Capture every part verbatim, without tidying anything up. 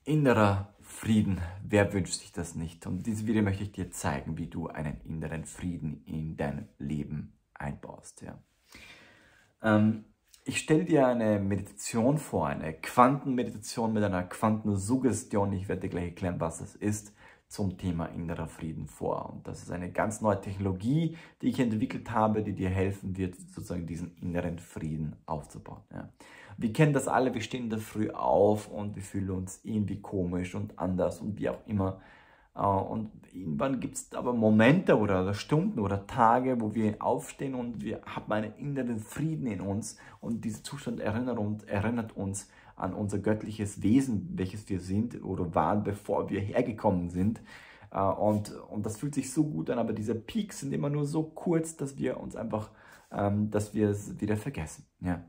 Innerer Frieden, wer wünscht sich das nicht? Und in diesem Video möchte ich dir zeigen, wie du einen inneren Frieden in dein Leben einbaust. Ja. Ähm, ich stelle dir eine Meditation vor, eine Quantenmeditation mit einer Quantensuggestion. Ich werde dir gleich erklären, was es ist, zum Thema innerer Frieden vor. Und das ist eine ganz neue Technologie, die ich entwickelt habe, die dir helfen wird, sozusagen diesen inneren Frieden aufzubauen. Ja. Wir kennen das alle, wir stehen in der Früh auf und wir fühlen uns irgendwie komisch und anders und wie auch immer. Und irgendwann gibt es aber Momente oder Stunden oder Tage, wo wir aufstehen und wir haben einen inneren Frieden in uns und dieser Zustand erinnert uns, erinnert uns an unser göttliches Wesen, welches wir sind oder waren, bevor wir hergekommen sind. Und, und das fühlt sich so gut an, aber diese Peaks sind immer nur so kurz, dass wir uns einfach, ähm, dass wir es wieder vergessen. Ja.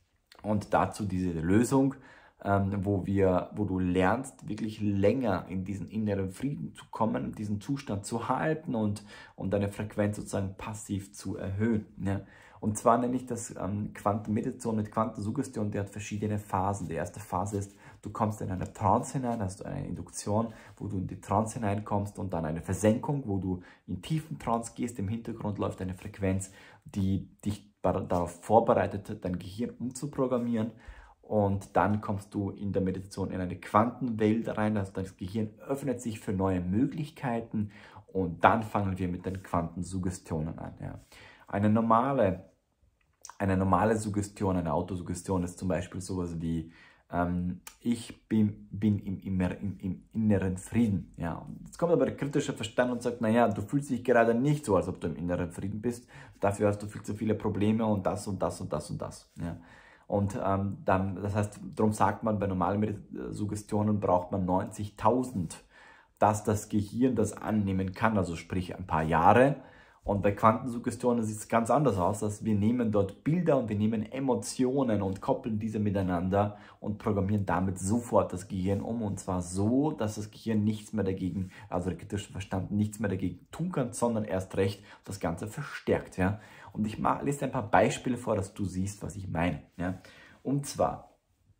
Und dazu diese Lösung, ähm, wo, wir, wo du lernst, wirklich länger in diesen inneren Frieden zu kommen, diesen Zustand zu halten und, und deine Frequenz sozusagen passiv zu erhöhen. Ja. Und zwar nenne ich das ähm, Quantenmeditation mit Quantensuggestion, die hat verschiedene Phasen. Die erste Phase ist, du kommst in eine Trance hinein, hast du eine Induktion, wo du in die Trance hineinkommst und dann eine Versenkung, wo du in tiefen Trance gehst. Im Hintergrund läuft eine Frequenz, die dich darauf vorbereitet, dein Gehirn umzuprogrammieren. Und dann kommst du in der Meditation in eine Quantenwelt rein, also das Gehirn öffnet sich für neue Möglichkeiten und dann fangen wir mit den Quantensuggestionen an. Ja. Eine normale Eine normale Suggestion, eine Autosuggestion ist zum Beispiel sowas wie ähm, ich bin, bin im, im, im, im inneren Frieden. Ja. Jetzt kommt aber der kritische Verstand und sagt, naja, du fühlst dich gerade nicht so, als ob du im inneren Frieden bist. Dafür hast du viel zu viele Probleme und das und das und das und das. Ja. Und ähm, dann, das heißt, darum sagt man, bei normalen Suggestionen braucht man neunzigtausend, dass das Gehirn das annehmen kann, also sprich ein paar Jahre. Und bei Quantensuggestionen sieht es ganz anders aus, dass wir nehmen dort Bilder und wir nehmen Emotionen und koppeln diese miteinander und programmieren damit sofort das Gehirn um. Und zwar so, dass das Gehirn nichts mehr dagegen, also der kritische Verstand nichts mehr dagegen tun kann, sondern erst recht das Ganze verstärkt. Ja? Und ich mach, lese ein paar Beispiele vor, dass du siehst, was ich meine. Ja? Und zwar,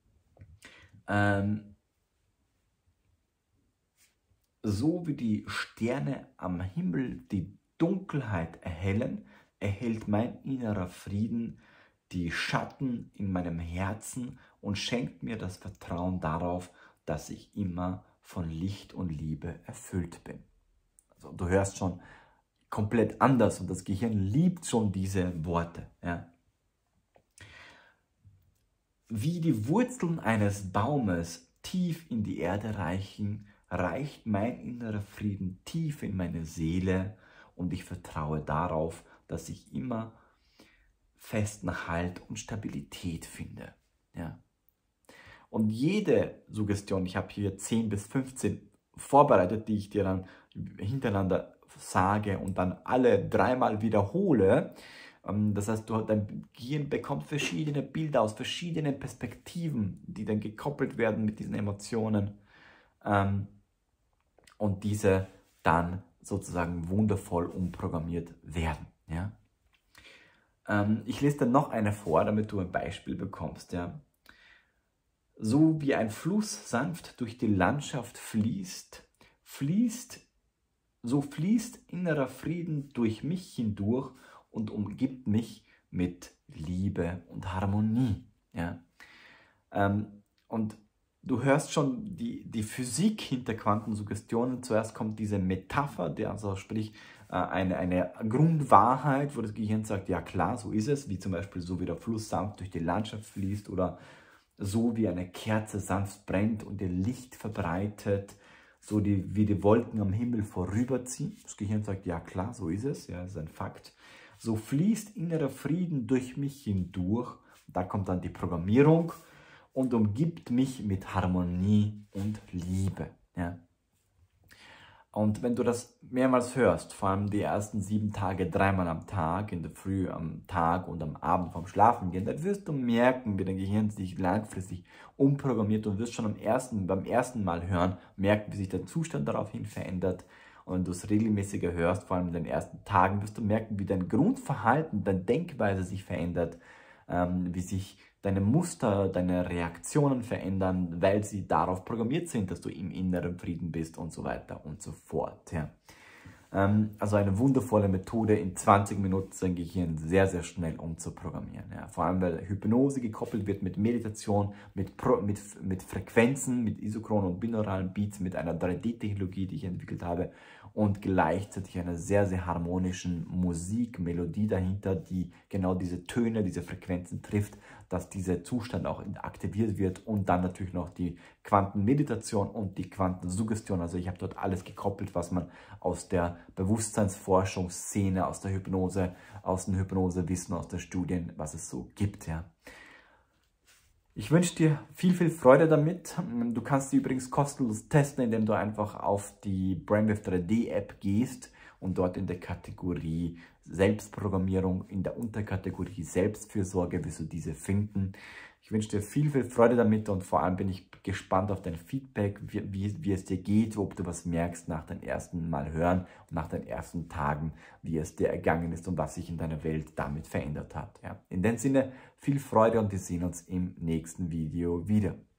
ähm, so wie die Sterne am Himmel die Dunkelheit erhellen, erhält mein innerer Frieden die Schatten in meinem Herzen und schenkt mir das Vertrauen darauf, dass ich immer von Licht und Liebe erfüllt bin. Also du hörst schon komplett anders und das Gehirn liebt schon diese Worte. Ja. Wie die Wurzeln eines Baumes tief in die Erde reichen, reicht mein innerer Frieden tief in meine Seele. Und ich vertraue darauf, dass ich immer festen Halt und Stabilität finde. Ja. Und jede Suggestion, ich habe hier zehn bis fünfzehn vorbereitet, die ich dir dann hintereinander sage und dann alle dreimal wiederhole. Das heißt, du, dein Gehirn bekommt verschiedene Bilder aus verschiedenen Perspektiven, die dann gekoppelt werden mit diesen Emotionen. Und diese dann sozusagen wundervoll umprogrammiert werden. Ja? Ähm, ich lese dann noch eine vor, damit du ein Beispiel bekommst. Ja? So wie ein Fluss sanft durch die Landschaft fließt, fließt, so fließt innerer Frieden durch mich hindurch und umgibt mich mit Liebe und Harmonie. Ja? Ähm, und du hörst schon die, die Physik hinter Quantensuggestionen. Zuerst kommt diese Metapher, der also sprich eine, eine Grundwahrheit, wo das Gehirn sagt, ja klar, so ist es, wie zum Beispiel so wie der Fluss sanft durch die Landschaft fließt oder so wie eine Kerze sanft brennt und ihr Licht verbreitet, so die, wie die Wolken am Himmel vorüberziehen. Das Gehirn sagt, ja klar, so ist es, ja, das ist ein Fakt. So fließt innerer Frieden durch mich hindurch. Da kommt dann die Programmierung und umgibt mich mit Harmonie und Liebe. Ja. Und wenn du das mehrmals hörst, vor allem die ersten sieben Tage, dreimal am Tag, in der Früh, am Tag und am Abend vorm Schlafengehen, dann wirst du merken, wie dein Gehirn sich langfristig umprogrammiert und wirst schon am ersten, beim ersten Mal hören, merken, wie sich der Zustand daraufhin verändert. Und wenn du es regelmäßiger hörst, vor allem in den ersten Tagen, wirst du merken, wie dein Grundverhalten, deine Denkweise sich verändert, ähm, wie sich deine Muster, deine Reaktionen verändern, weil sie darauf programmiert sind, dass du im inneren Frieden bist und so weiter und so fort. Ja. Ähm, also eine wundervolle Methode, in zwanzig Minuten sein Gehirn sehr, sehr schnell umzuprogrammieren. Ja. Vor allem, weil Hypnose gekoppelt wird mit Meditation, mit, Pro, mit, mit Frequenzen, mit isochronen und binauralen Beats, mit einer drei D-Technologie, die ich entwickelt habe und gleichzeitig einer sehr, sehr harmonischen Musikmelodie dahinter, die genau diese Töne, diese Frequenzen trifft, dass dieser Zustand auch aktiviert wird und dann natürlich noch die Quantenmeditation und die Quantensuggestion. Also ich habe dort alles gekoppelt, was man aus der Bewusstseinsforschungsszene, aus der Hypnose, aus dem Hypnosewissen, aus den Studien, was es so gibt. Ja. Ich wünsche dir viel, viel Freude damit. Du kannst die übrigens kostenlos testen, indem du einfach auf die Brainwave drei D App gehst und dort in der Kategorie Selbstprogrammierung, in der Unterkategorie Selbstfürsorge wirst du diese finden. Ich wünsche dir viel, viel Freude damit und vor allem bin ich gespannt auf dein Feedback, wie, wie, wie es dir geht, ob du was merkst nach deinem ersten Mal hören und nach den ersten Tagen, wie es dir ergangen ist und was sich in deiner Welt damit verändert hat. Ja. In dem Sinne, viel Freude und wir sehen uns im nächsten Video wieder.